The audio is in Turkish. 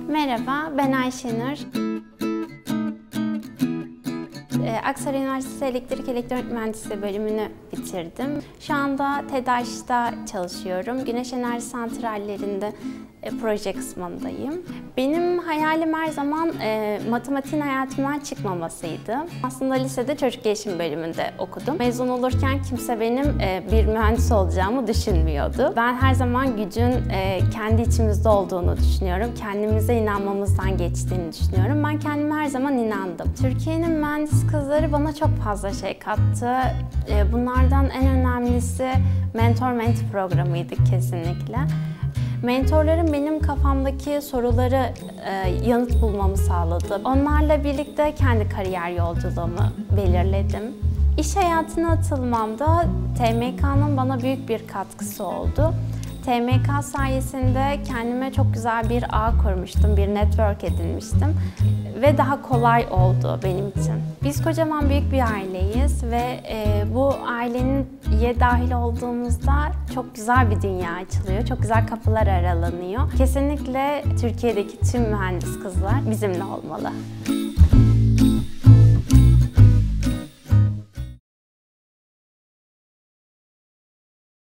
Merhaba, ben Ayşenur. Aksaray Üniversitesi Elektrik Elektronik Mühendisliği bölümünü bitirdim. Şu anda TEDAŞ'ta çalışıyorum. Güneş enerji santrallerinde proje kısmındayım. Benim hayalim her zaman matematiğin hayatımdan çıkmamasıydı. Aslında lisede çocuk gelişim bölümünde okudum. Mezun olurken kimse benim bir mühendis olacağımı düşünmüyordu. Ben her zaman gücün kendi içimizde olduğunu düşünüyorum. Kendimize inanmamızdan geçtiğini düşünüyorum. Ben kendime her zaman inandım. Türkiye'nin mühendis kızları bana çok fazla şey kattı. Bunlardan en önemlisi mentor-mentee programıydı kesinlikle. Mentorlarım benim kafamdaki soruları yanıt bulmamı sağladı. Onlarla birlikte kendi kariyer yolculuğumu belirledim. İş hayatına atılmamda TMK'nın bana büyük bir katkısı oldu. TMK sayesinde kendime çok güzel bir ağ kurmuştum, bir network edinmiştim ve daha kolay oldu benim için. Biz kocaman büyük bir aileyiz ve bu ailenin dahil olduğumuzda çok güzel bir dünya açılıyor, çok güzel kapılar aralanıyor. Kesinlikle Türkiye'deki tüm mühendis kızlar bizimle olmalı.